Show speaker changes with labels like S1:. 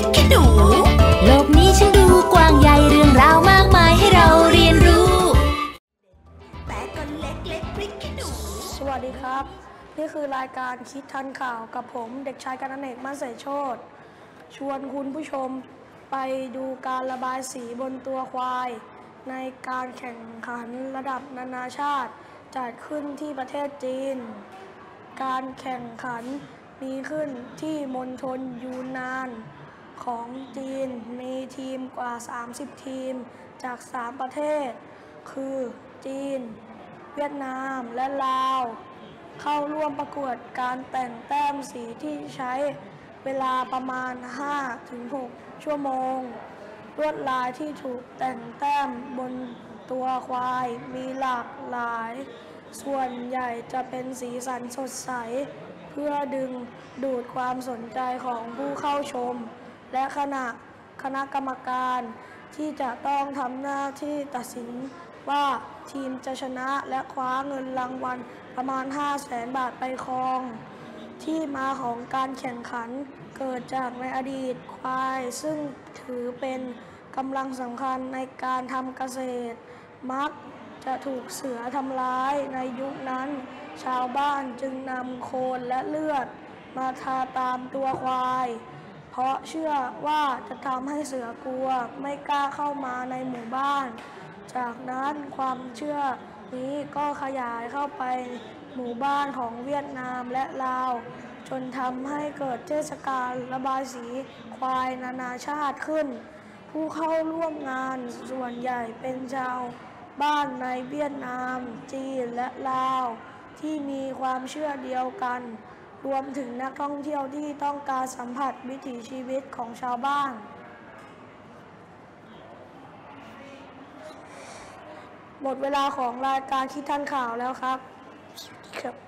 S1: กขี้หนูโลกนี้ช่างดูกว้างใหญ่เรื่องราวมากมายให้เราเรียนรู้แต่ก็เล็กๆพริกขี้หนู
S2: สวัสดีครับนี่คือรายการคิดทันข่าวกับผมเด็กชายกนเนก มั่นเสยโชติชวนคุณผู้ชมไปดูการระบายสีบนตัวควายในการแข่งขันระดับนานาชาติจัดขึ้นที่ประเทศจีนการแข่งขันมีขึ้นที่มณฑลยูนนานของจีนมีทีมกว่า30ทีมจาก3ประเทศคือจีนเวียดนามและลาวเข้าร่วมประกวดการแต่งแต้มสีที่ใช้เวลาประมาณ 5-6 ชั่วโมงลวดลายที่ถูกแต่งแต้มบนตัวควายมีหลากหลายส่วนใหญ่จะเป็นสีสันสดใสเพื่อดึงดูดความสนใจของผู้เข้าชมและคณะกรรมการที่จะต้องทำหน้าที่ตัดสินว่าทีมจะชนะและคว้าเงินรางวัลประมาณ 500,000 บาทไปครองที่มาของการแข่งขันเกิดจากในอดีตควายซึ่งถือเป็นกำลังสำคัญในการทำเกษตรมักจะถูกเสือทำร้ายในยุคนั้นชาวบ้านจึงนำโคลนและเลือดมาทาตามตัวควายเพราะเชื่อว่าจะทำให้เสือกลัวไม่กล้าเข้ามาในหมู่บ้านจากนั้นความเชื่อนี้ก็ขยายเข้าไปหมู่บ้านของเวียดนามและลาวจนทำให้เกิดเทศกาลระบายสีควายนานาชาติขึ้นผู้เข้าร่วมงานส่วนใหญ่เป็นชาวบ้านในเวียดนามจีนและลาวที่มีความเชื่อเดียวกันรวมถึงนักท่องเที่ยวที่ต้องการสัมผัสวิถีชีวิตของชาวบ้านหมดเวลาของรายการคิดทันข่าวแล้วครับ